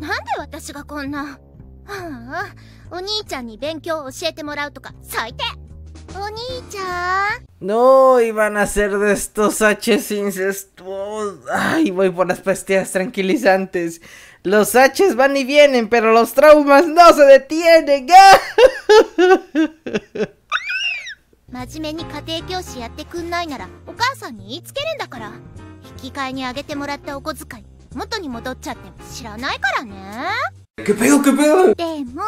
なんで私がこんな。はあ、お兄ちゃんに勉強を教えてもらうとか最低。お兄ちゃん。 No, iban a ser de estos H's incestuosos. Ay, voy por las pastillas tranquilizantes. Los H's van y vienen, pero los traumas no se detienen. 真面目に家庭教師やってくんないならお母さんに言いつけるんだから。引き換えにあげてもらったお小遣い元に戻っちゃっても知らないからね。 ¿Qué pedo, qué pedo? でも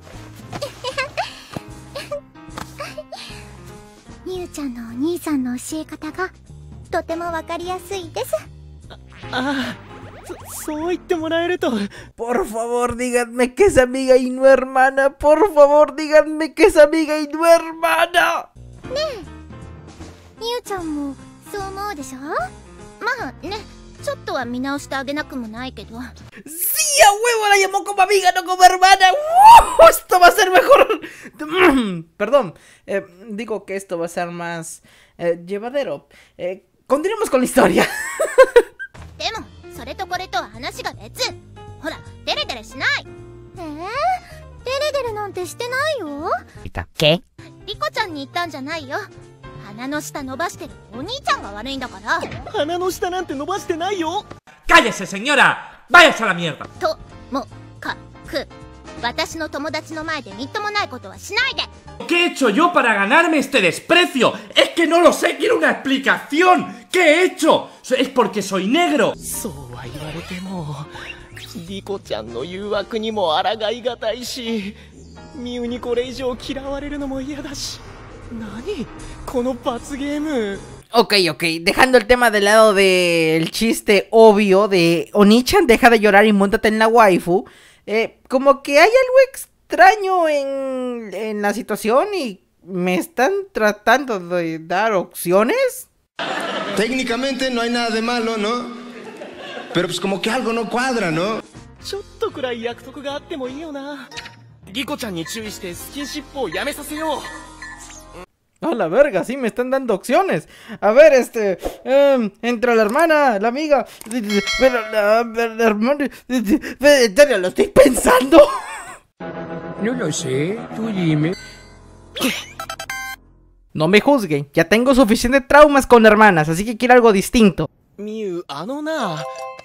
みゆちゃんのお兄さんの教え方がとてもわかりやすいです。 ああ、そう言ってもらえると。 Por favor, díganme que es amiga y no hermana. Por favor, díganme que es amiga y no hermana. ねえ、みゆちゃんもそう思うでしょ。まあね、ちょっとは見直してあげなくもないけど。 Sí, a huevo, la llamó como amiga, no como hermana. Esto va a ser mejor. Perdón, digo que esto va a ser más llevadero. Continuemos con la historia. でもそれとこれとは話が別。ほら、デレデレしない。デレデレなんてしてないよ。 ¿Qué? リコちゃんに言ったんじゃないよ。鼻の下伸ばしてるお兄ちゃんが悪いんだから。 鼻の下なんて伸ばしてないよ。 ¡Cállese, señora! ¡Váyase a la mierda! ともかく私の友達の前でみっともないことはしないで。 ¿Qué he hecho yo para ganarme este desprecio? Es que no lo sé, quiero una explicación. ¿Qué he hecho? ¿Es porque soy negro? そうは言われてもリコちゃんの誘惑にも抗いがたいし、ミウにこれ以上嫌われるのも嫌だし。何この罰ゲーム。 Ok, dejando el tema del lado del chiste obvio de Oni-chan, deja de llorar y móntate en la waifu. Como que hay algo extraño en la situación y me están tratando de dar opciones. Técnicamente no hay nada de malo, ¿no? Pero pues como que algo no cuadra, ¿no? ちょっとくらい約束があってもいいよな。リコちゃんに注意してスキンシップをやめさせよう。 A la verga, sí, me están dando opciones. A ver, entre la hermana, la amiga, pero la hermana, en serio, lo estoy pensando. No lo sé, tú dime. No me juzguen, ya tengo suficientes traumas con hermanas, así que quiero algo distinto. ミウ、あのな。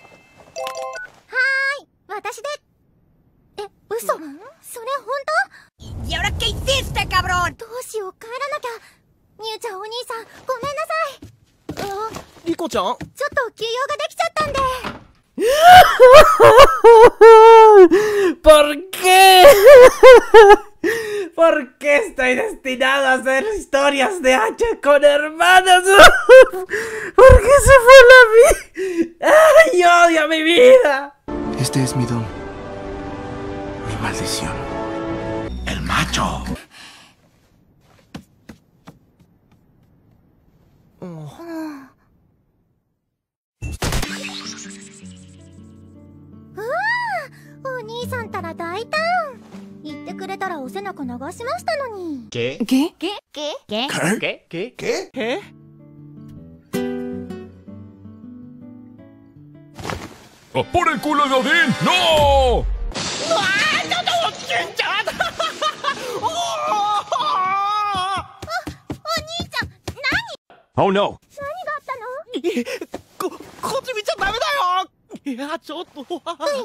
私で。嘘？それ本当？¿Y ahora qué hiciste, cabrón? どうしよう、帰らなきゃ。みゆちゃん、お兄さん、ごめんなさい。 リコちゃん？ ちょっと休養ができちゃったんで。 ¿Por qué? ¿Por qué estoy destinado a hacer historias de H con hermanas? ¿Por qué se fue la vida? ¡Ay, odio mi vida! Este es mi don. Mi maldición. El macho. O兄さんたら大胆。言ってくれたらお背中流しましたのに。 ¿Qué? ¿Qué? ¿Qué? え？ ¡Por el culo de Odín! ¡No! ¡Oh, no! こっち見ちゃダメだよ。いや、ちょっと。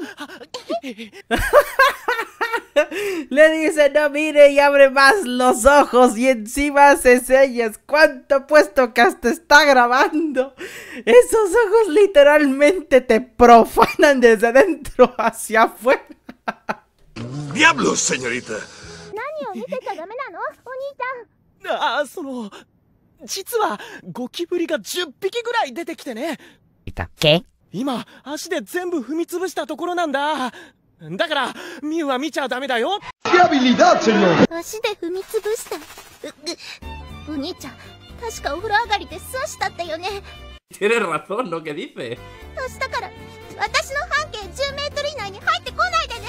Le dice, no mire y abre más los ojos y encima hace señas. ¿Cuánto apuesto que hasta está grabando? Esos ojos literalmente te profanan desde adentro hacia afuera. ¡Diablos, señorita! 何を見てちゃダメなの？お兄ちゃん。 ああ、実はゴキブリが10匹ぐらい出てきてね。 ¿Qué? 今足で全部踏み潰したところなんだ。だからミュウは見ちゃダメだよ。 足で踏み潰した。お兄ちゃん、確かお風呂上がりで損したったよね。 Tienes razón lo que dice. 年だから私の半径10メートル以内に入ってこないでね。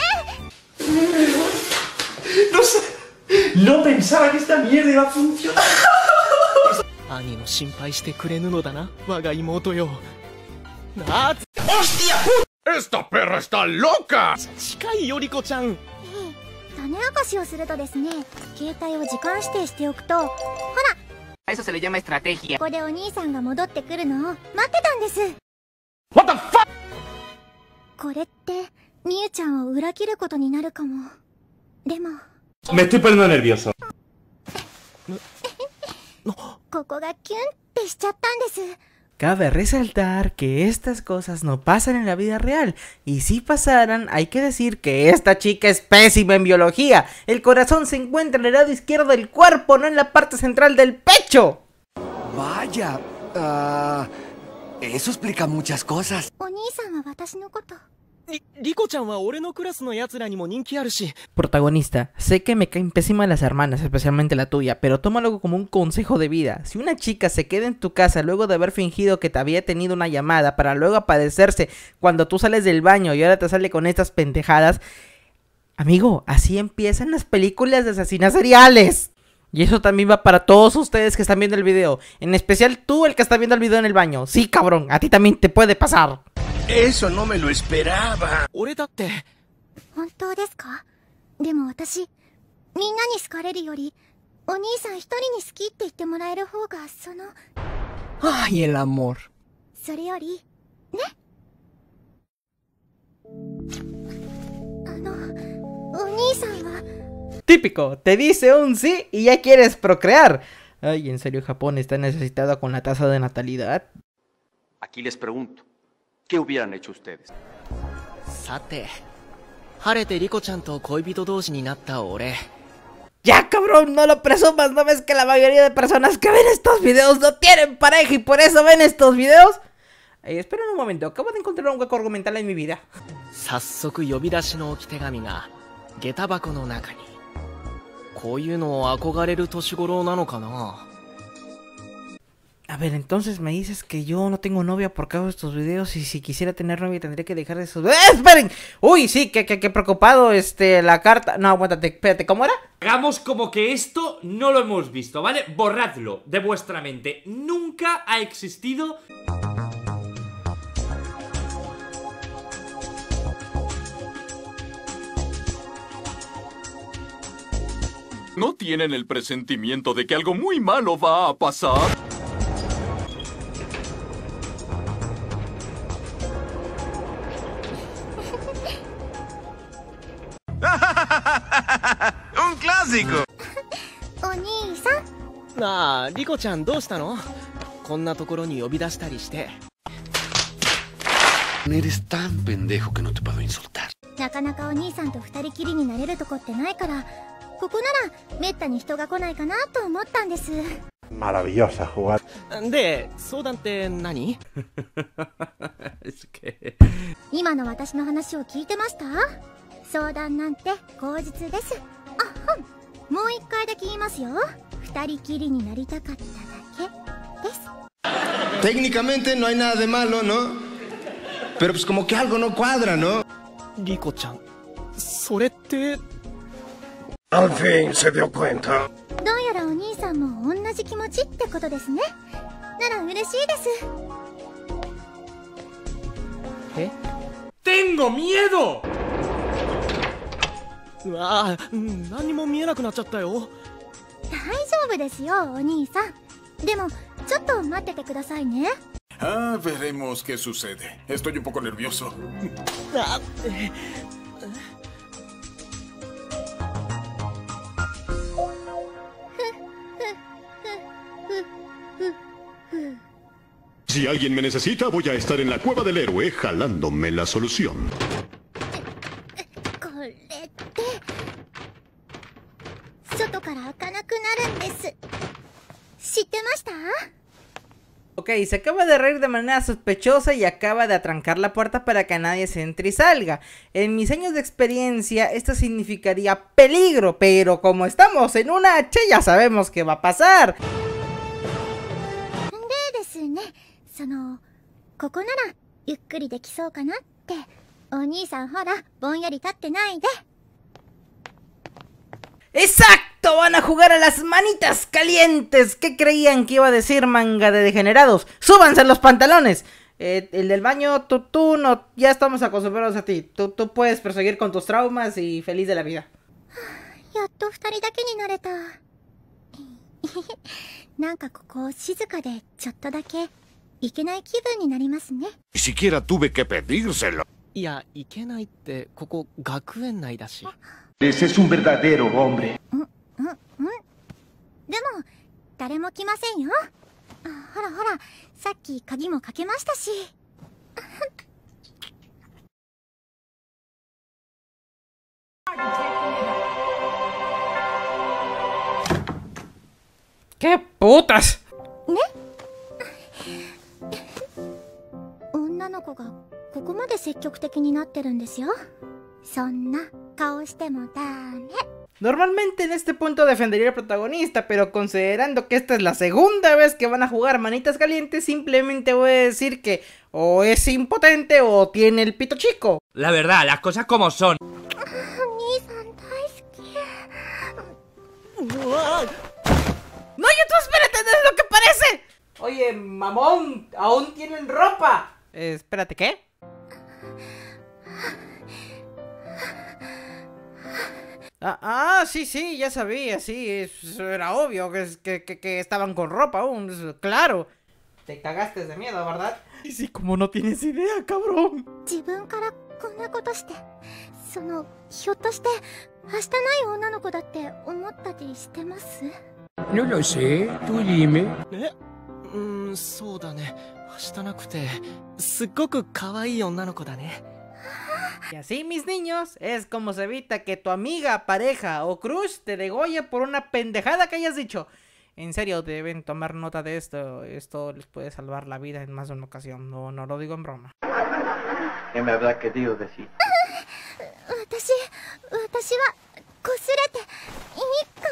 No sé. No pensaba que esta mierda iba a funcionar. 兄の心配してくれぬのだな、我が妹よ。¡Hostia! ¡Esta perra está loca! 近いよリコちゃん。 種明かしをするとですね、携帯を時間指定しておくと、ほら、 Eso se le llama estrategia. ここでお兄さんが戻ってくるのを待ってたんです。 What the fuck? これってみゆちゃんを裏切ることになるかも。でも Me estoy poniendo nervioso. ここがキュンってしちゃったんです。 Cabe resaltar que estas cosas no pasan en la vida real, y si pasaran hay que decir que esta chica es pésima en biología. El corazón se encuentra en el lado izquierdo del cuerpo, no en la parte central del pecho. Vaya, eso explica muchas cosas. お兄さんは私のこと。 リコちゃんは俺のクラスの奴らにも人気あるし。 Protagonista, sé que me caen pésimas las hermanas, especialmente la tuya, pero tómalo como un consejo de vida. Si una chica se queda en tu casa luego de haber fingido que te había tenido una llamada para luego aparecerse cuando tú sales del baño y ahora te sale con estas pendejadas, amigo, así empiezan las películas de asesinas seriales. Y eso también va para todos ustedes que están viendo el video, en especial tú, el que está viendo el video en el baño. Sí, cabrón, a ti también te puede pasar. Eso no me lo esperaba. 俺だって。 本当ですか？でも私、みんなに好かれるより、お兄さん一人に好きって言ってもらえる方が、 Ay, el amor. それより、ね。お兄さんは。 Típico, te dice un sí y ya quieres procrear. Ay, ¿en serio Japón está necesitado con la tasa de natalidad? Aquí les pregunto, ¿qué hubieran hecho ustedes? さて、晴れてリコちゃんと恋人同士になった俺。 Ya, cabrón, no lo presumas, ¿no ves que la mayoría de personas que ven estos videos no tienen pareja y por eso ven estos videos? Espera un momento, acabo de encontrar un hueco argumental en mi vida. 早速呼び出しの置き手紙が下駄箱の中に。こういうのを憧れる年頃なのかな。 A ver, entonces me dices que yo no tengo novia porque hago estos videos y si quisiera tener novia tendría que dejar de esos... ¡Esperen! Uy, sí, que preocupado, la carta... No, aguántate, espérate, ¿cómo era? Hagamos como que esto no lo hemos visto, ¿vale? Borradlo de vuestra mente. Nunca ha existido... ¿No tienen el presentimiento de que algo muy malo va a pasar? ¡Un clásico! お兄さん。 なあ、リコちゃんどうしたの？こんなところに呼び出したりして。 Eres tan pendejo que no te puedo insultar. なかなかお兄さんと二人きりになれるとこってないから、ここならめったに人が来ないかなと思ったんです。 Maravillosa jugada. で、相談って何？ Es que... 今の私の話を聞いてました？相談なんて口実です。あ、もう一回だけ言いますよ。二人きりになりたかっただけです。 Técnicamente no hay nada de malo, ¿no? Pero pues como que algo no cuadra, ¿no? リコちゃん、それって。 Al fin se dio cuenta. どうやらお兄さんも同じ気持ちってことですね。なら嬉しいです。 え？ ¡Tengo miedo! うわあ、何も見えなくなっちゃったよ。 大丈夫ですよ、お兄さん。でもちょっと待っててくださいね。 Ah, veremos qué sucede. Estoy un poco nervioso. あ、 Si alguien me necesita, voy a estar en la cueva del héroe jalándome la solución. これって外から開かなくなるんです。知ってました？ Ok, se acaba de reír de manera sospechosa y acaba de atrancar la puerta para que nadie se entre y salga. En mis años de experiencia esto significaría peligro, pero como estamos en una H ya sabemos qué va a pasar. でですね、ここならゆっくりできそうかなって。お兄さんほら、ぼんやり立ってないで。 ¡Exacto! ¡Van a jugar a las manitas calientes! ¿Qué creían que iba a decir, manga de degenerados? ¡Súbanse los pantalones! El del baño, tú no, ya estamos acostumbrados a ti. Tú puedes proseguir con tus traumas y feliz de la vida. やっと2人だけになれた。なんかここ静かでちょっとだけいけない気分になりますね。 Ni siquiera tuve que pedírselo. いや、いけないってここ学園内だし。 Ese es un verdadero hombre. でも誰も来ませんよ。ほらほら、さっき鍵もかけましたし。 ¿Qué putas? ね？女の子がここまで積極的になってるんですよ。そんな顔してもダメ。 Normalmente en este punto defendería al protagonista, pero considerando que esta es la segunda vez que van a jugar manitas calientes, simplemente voy a decir que o es impotente o tiene el pito chico. La verdad, las cosas como son. ¡No, YouTube, espérate! ¡No es lo que parece! Oye, mamón, aún tienen ropa. Espérate, ¿qué? Sí, ya sabía, sí, eso era obvio que estaban con ropa aún, claro. Te cagaste de miedo, ¿verdad? Y sí, como no tienes idea, cabrón. 自分からこんなことして、そのひょっとして明日ない女の子だって思ったりしてます？ No lo sé, tú dime. そうだね。明日なくてすっごく可愛い女の子だね。 Y así, mis niños, es como se evita que tu amiga, pareja o crush te degolle por una pendejada que hayas dicho. En serio, deben tomar nota de esto. Esto les puede salvar la vida en más de una ocasión. No lo digo en broma. ¿Qué me habrá querido decir? 私はこすれていいか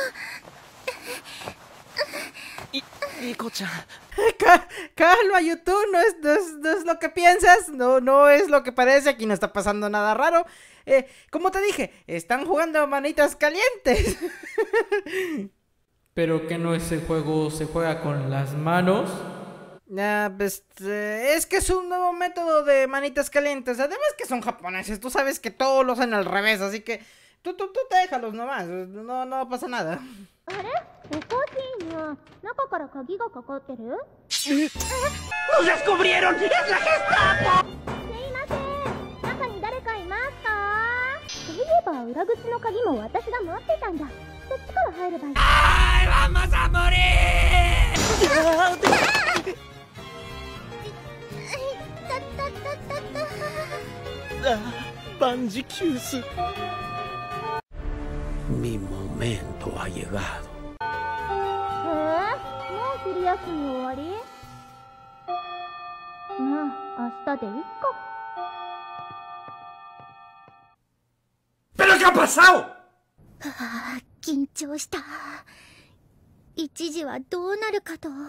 も。 リコちゃん。 Calma, YouTube, no es lo que piensas, no es lo que parece, aquí no está pasando nada raro. Como te dije, están jugando manitas calientes. ¿Pero que no ese juego se juega con las manos? Pues, es que es un nuevo método de manitas calientes. Además que son japoneses, tú sabes que todos lo hacen al revés, así que tú déjalos nomás, no pasa nada. あれ？おかしいにゃ。中から鍵がかかってる？ ¡Nos descubrieron! ¡Es la Gestapo! すいません。中に誰かいますか？そういえば裏口の鍵も私が持ってたんだ。そっちから入ればいい。 ¡Ay, vamos a morir! 万事休す。 Mi momento ha llegado. もう昼休み終わり？まあ明日でいいか。 ¿Pero qué ha pasado? 緊張した。一時はどうなるかと。そうい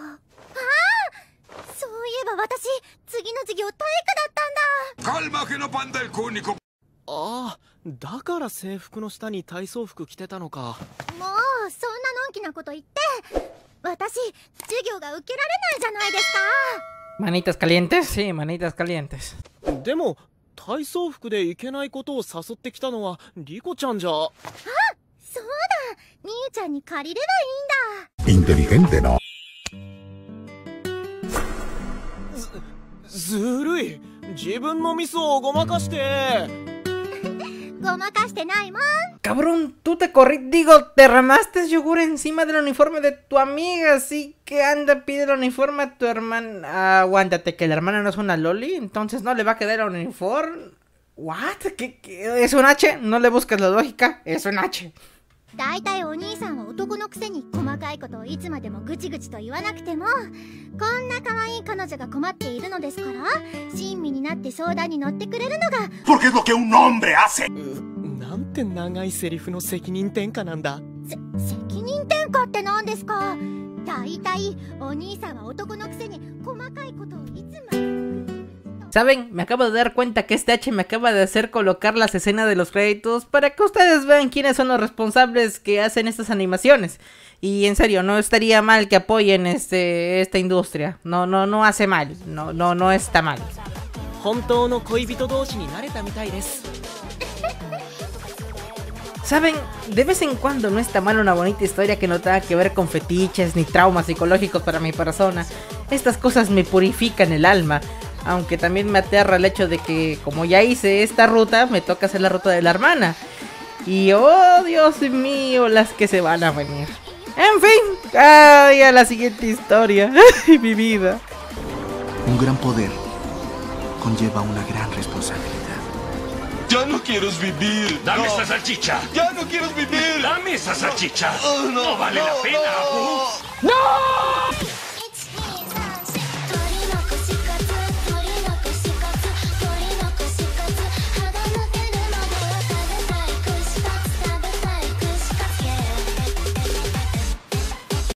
えば私次の授業体育だったんだ。 Calma que no panda el cúnico. ああ、だから制服の下に体操服着てたのか。 もうそんなのんきなこと言って。私授業が受けられないじゃないですか。 ¿Manitas calientes? Sí, manitas calientes. でも体操服でいけないことを誘ってきたのはリコちゃんじゃ。あ、 そうだ。みゆちゃんに借りればいいんだ。 Inteligente, ¿no? ずるい。自分のミスをごまかして。 ごまかしてないもん。 Cabrón, tú te derramaste yogur encima del uniforme de tu amiga, así que anda, pide el uniforme a tu hermana. Aguántate, que la hermana no es una loli, entonces no le va a quedar el uniforme. ¿What? ¿Qué? ¿Es un H? No le busques la lógica, es un H. だいたいお兄さんは男のくせに細かいことをいつまでもぐちぐちと言わなくても、こんな可愛い彼女が困っているのですから、親身になって相談に乗ってくれるのが。 Porque es lo que un hombre hace. なんて長いセリフの責任転嫁なんだ。 責任転嫁って何ですか？だいたいお兄さんは男のくせに細かいことをいつまで。 ¿Saben? Me acabo de dar cuenta que este H me acaba de hacer colocar las escenas de los créditos para que ustedes vean quiénes son los responsables que hacen estas animaciones. Y en serio, no estaría mal que apoyen esta industria. No hace mal. No está mal. ¿Saben? De vez en cuando no está mal una bonita historia que no tenga que ver con fetiches ni traumas psicológicos para mi persona. Estas cosas me purifican el alma. Aunque también me aterra el hecho de que, como ya hice esta ruta, me toca hacer la ruta de la hermana. Y oh, Dios mío, las que se van a venir. En fin, ay, a la siguiente historia. Ay, mi vida. Un gran poder conlleva una gran responsabilidad. Ya no quiero vivir. Dame esa salchicha. Ya no quiero vivir. Dame esa salchicha. No, no vale la pena. ¡No!